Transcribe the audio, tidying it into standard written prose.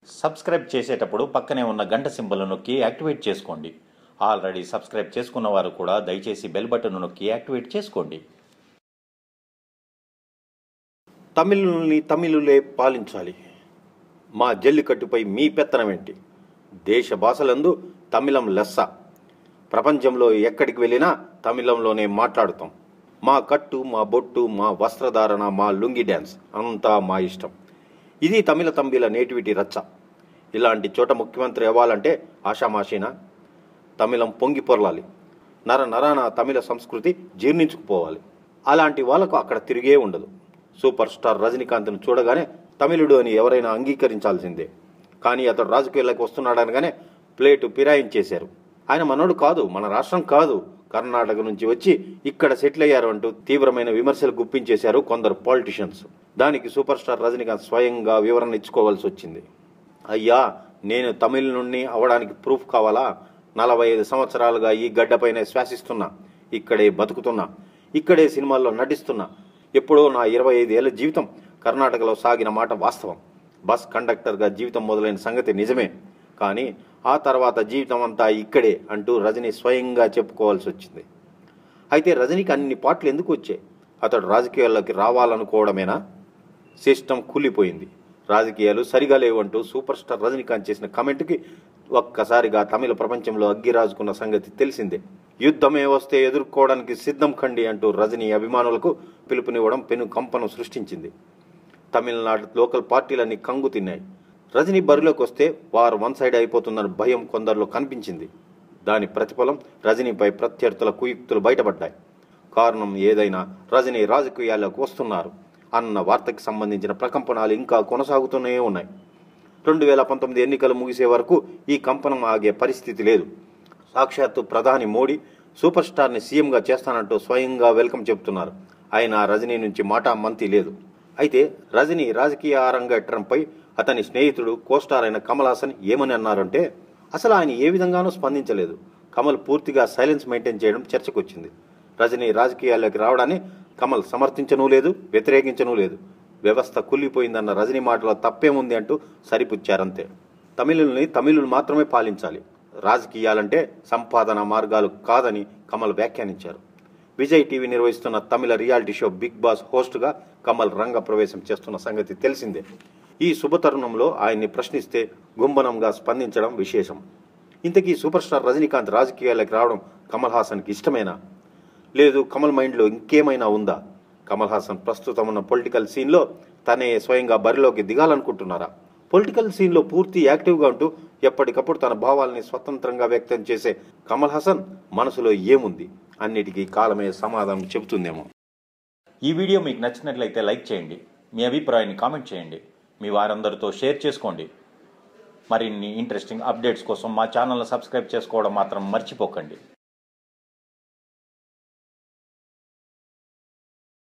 Subscribe చేసేటప్పుడు పక్కనే ఉన్న గంట సింబల్ నొక్కి యాక్టివేట్ చేసుకోండి. ఆల్రెడీ సబ్స్క్రైబ్ చేసుకున్న వారు కూడా దయచేసి బెల్ బటన్ నొక్కి యాక్టివేట్ చేసుకోండి. తమిళుల్ని తమిళులే పాలించాలి. మా జల్లికట్టుపై మీ పెత్తనమేంటి? దేశ భాషలందు తమిళం లెస్స. ప్రపంచంలో ఎక్కడికి వెళ్ళినా తమిళంలోనే మాట్లాడుతాం. మా కట్టు, మా బొట్టు, మా వస్త్రధారణ, మా లుంగి డ్యాన్స్ అంతా మా ఇష్టం. ఇది తమిళ తంబిల నేటివిటీ రచ్చ. ఇలాంటి చోట ముఖ్యమంత్రి అవ్వాలంటే ఆషామాషీనా? తమిళం పొంగి పొరలాలి. నరాన తమిళ సంస్కృతి జీర్ణించుకుపోవాలి. అలాంటి వాళ్లకు అక్కడ తిరిగే ఉండదు. సూపర్ స్టార్ రజనీకాంత్ను చూడగానే తమిళుడు అని ఎవరైనా అంగీకరించాల్సిందే. కానీ అతడు రాజకీయాల్లోకి వస్తున్నాడనగానే ప్లేటు ఫిరాయించేశారు. ఆయన మనోడు కాదు, మన రాష్ట్రం కాదు, కర్ణాటక నుంచి వచ్చి ఇక్కడ సెటిల్ అయ్యారు అంటూ తీవ్రమైన విమర్శలు గుప్పించేశారు కొందరు పాలిటిషియన్స్. దానికి సూపర్ స్టార్ రజనీకాంత్ స్వయంగా వివరణ ఇచ్చుకోవాల్సి వచ్చింది. అయ్యా, నేను తమిళనుణ్ణి అవడానికి ప్రూఫ్ కావాలా? 45 సంవత్సరాలుగా ఈ గడ్డపైనే శ్వాసిస్తున్నా, ఇక్కడే బతుకుతున్నా, ఇక్కడే సినిమాల్లో నటిస్తున్నా. ఎప్పుడో నా 25 ఏళ్ల జీవితం కర్ణాటకలో సాగిన మాట వాస్తవం. బస్ కండక్టర్గా జీవితం మొదలైన సంగతి నిజమే. కానీ ఆ తర్వాత జీవితం అంతా ఇక్కడే అంటూ రజనీ స్వయంగా చెప్పుకోవాల్సి వచ్చింది. అయితే రజనీకి అన్ని పాటలు ఎందుకు వచ్చాయి? అతడు రాజకీయాల్లోకి రావాలనుకోవడమేనా? సిస్టమ్ కూలిపోయింది, రాజకీయాలు సరిగా లేవంటూ సూపర్ స్టార్ రజనీకాంత్ చేసిన కామెంట్కి ఒక్కసారిగా తమిళ ప్రపంచంలో అగ్గి రాజుకున్న సంగతి తెలిసిందే. యుద్ధమే వస్తే ఎదుర్కోవడానికి సిద్ధం కండి అంటూ రజనీ అభిమానులకు పిలుపునివ్వడం పెను కంపను సృష్టించింది. తమిళనాడు లోకల్ పార్టీలన్నీ కంగు తిన్నాయి. రజనీ బరిలోకి వస్తే వారు వన్ సైడ్ అయిపోతుందన్న భయం కొందరిలో కనిపించింది. దాని ప్రతిఫలం రజనీపై ప్రత్యర్థుల కుయుక్తులు బయటపడ్డాయి. కారణం ఏదైనా రజనీ రాజకీయాల్లోకి వస్తున్నారు అన్న వార్తకి సంబంధించిన ప్రకంపనాలు ఇంకా కొనసాగుతూనే ఉన్నాయి. 2019 ఎన్నికలు ముగిసే వరకు ఈ కంపనం ఆగే పరిస్థితి లేదు. సాక్షాత్తు ప్రధాని మోడీ సూపర్ స్టార్ని సీఎంగా చేస్తానంటూ స్వయంగా వెల్కమ్ చెబుతున్నారు. అయినా రజనీ నుంచి మాట మంతి లేదు. అయితే రజనీ రాజకీయ అరంగేట్రంపై అతని స్నేహితుడు కోస్టార్ అయిన కమల్ హాసన్ ఏమని అన్నారంటే, అసలు ఆయన ఏ విధంగానూ స్పందించలేదు. కమల్ పూర్తిగా సైలెన్స్ మెయింటైన్ చేయడం చర్చకొచ్చింది. రజనీ రాజకీయాల్లోకి రావడాన్ని కమల్ సమర్థించనూ లేదు, వ్యతిరేకించనూ లేదు. వ్యవస్థ కుళ్ళిపోయిందన్న రజనీ మాటలో తప్పేముంది అంటూ సరిపుచ్చారంతే. తమిళుల్ని తమిళులు మాత్రమే పాలించాలి, రాజకీయాలంటే సంపాదన మార్గాలు కాదని కమల్ వ్యాఖ్యానించారు. విజయ్ టీవీ నిర్వహిస్తున్న Tamil reality show Bigg Boss హోస్ట్గా కమల్ రంగ ప్రవేశం చేస్తున్న సంగతి తెలిసిందే. ఈ శుభతరుణంలో ఆయన్ని ప్రశ్నిస్తే గుంబనంగా స్పందించడం విశేషం. ఇంతకీ సూపర్ స్టార్ రజనీకాంత్ రాజకీయాలకు రావడం కమల్ హాసన్కి ఇష్టమేనా? లేదు కమల్ మైండ్లో ఇంకేమైనా ఉందా? కమల్ హాసన్ ప్రస్తుతం ఉన్న పొలిటికల్ సీన్లో తనే స్వయంగా బరిలోకి దిగాలనుకుంటున్నారా? పొలిటికల్ సీన్లో పూర్తి యాక్టివ్గా ఉంటూ ఎప్పటికప్పుడు తన భావాల్ని స్వతంత్రంగా వ్యక్తం చేసే కమల్ హాసన్ మనసులో ఏముంది? అన్నిటికీ కాలమే సమాధానం చెబుతుందేమో. ఈ వీడియో మీకు నచ్చినట్లయితే లైక్ చేయండి, మీ అభిప్రాయాన్ని కామెంట్ చేయండి, మీ వారందరితో షేర్ చేసుకోండి. మరిన్ని ఇంట్రెస్టింగ్ అప్డేట్స్ కోసం మా ఛానల్ని సబ్స్క్రైబ్ చేసుకోవడం మాత్రం మర్చిపోకండి.